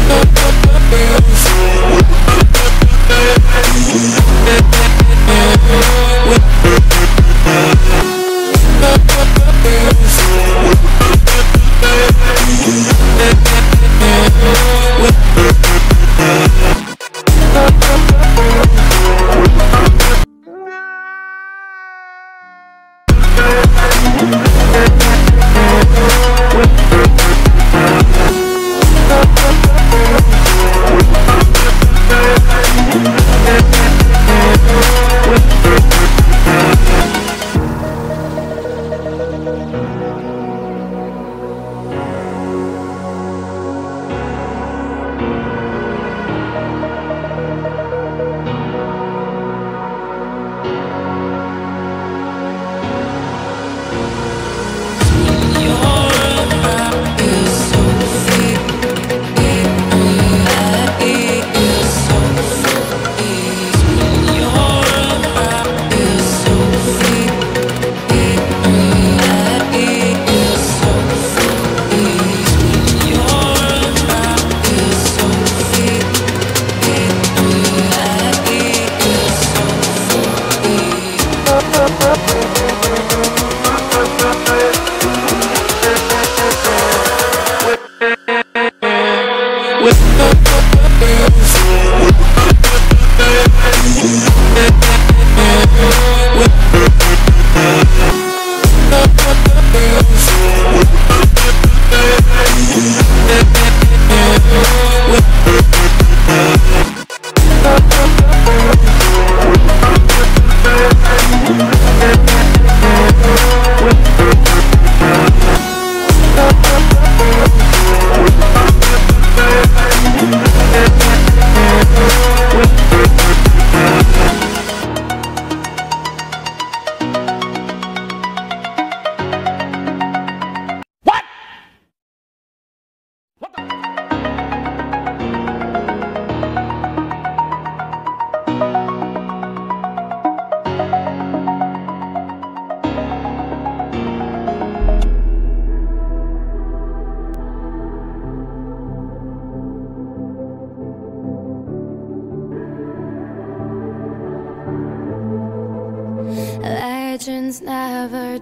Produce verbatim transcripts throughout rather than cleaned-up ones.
Legends never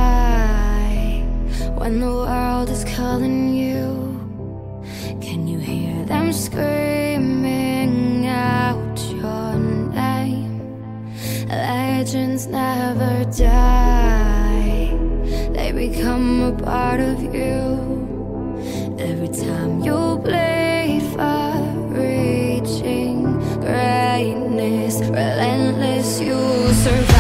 die when the world is calling you. Can you hear them screaming out your name? Legends never die, they become a part of you. Every time you bleed for reaching greatness, relentless, you survive.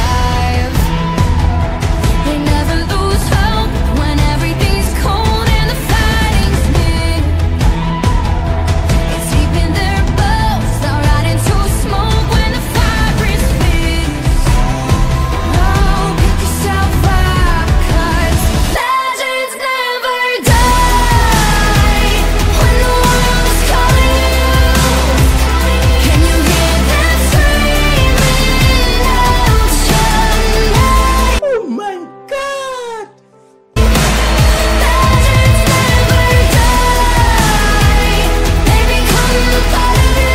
They never lose hope when everything's cold and the fighting's near. It's deep in their bones, they'll rot into smoke when the fire is fierce. Oh, pick yourself up, 'cause legends never die when the world is calling you. Can you hear them screaming out your name? Oh my God! Legends never die, they become a part of you.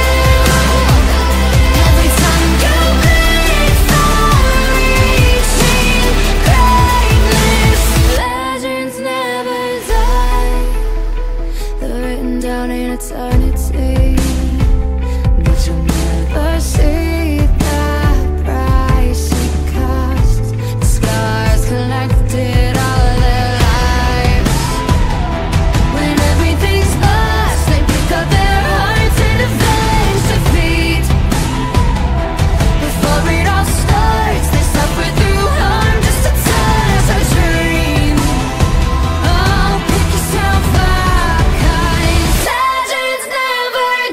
Every time you bleed for reaching greatness, legends never die. They're written down in eternity, but you'll never see the price it costs. The scars collected all their lives. When everything's lost, they pick up their hearts and avenge defeat. Before it all starts, they suffer through harm just to touch a dream. Oh, pick yourself up, 'cause legends never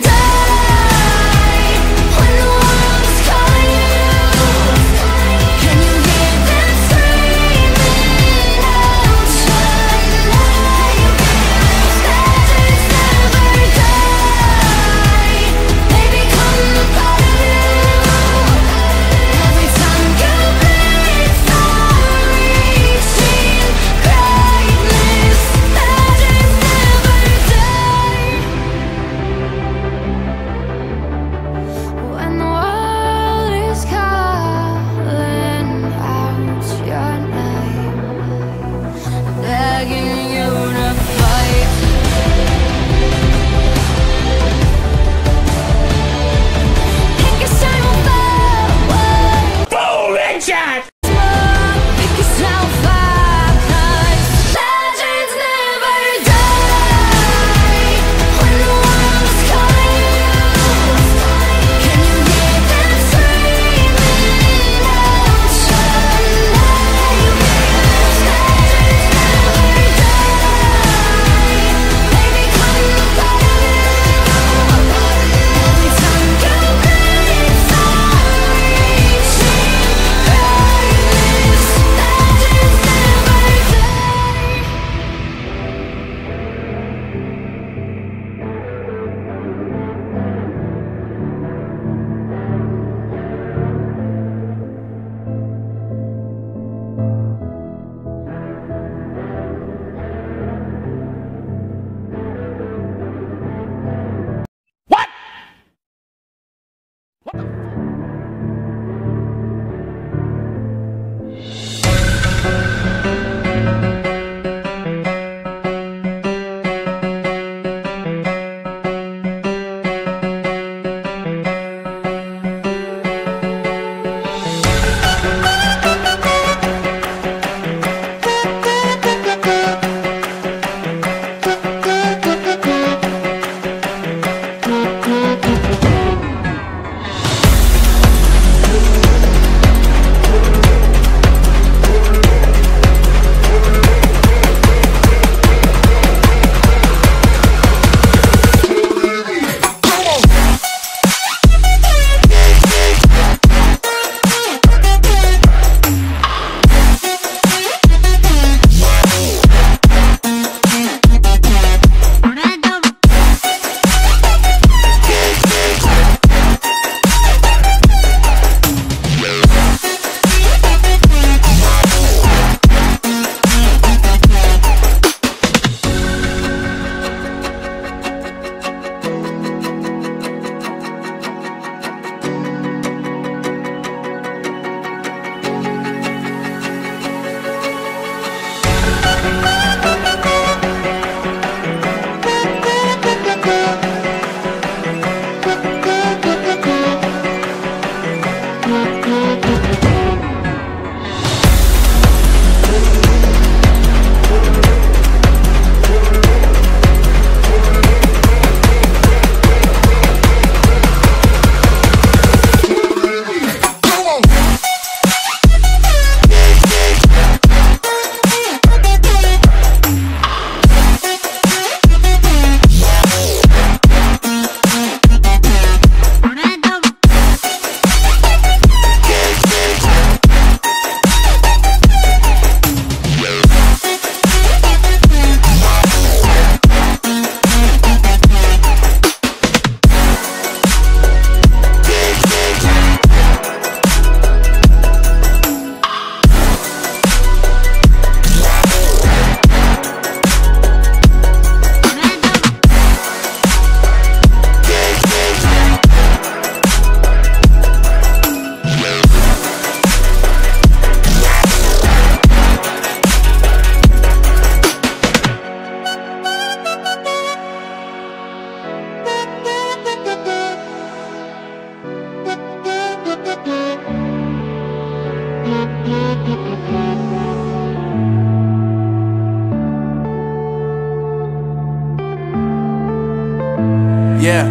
Yeah.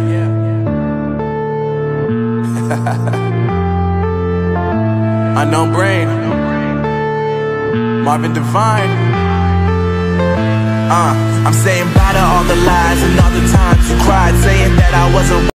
Unknown Brain, Marvin Devine. Uh, I'm saying bye to all the lies and all the times you cried, saying that I wasn't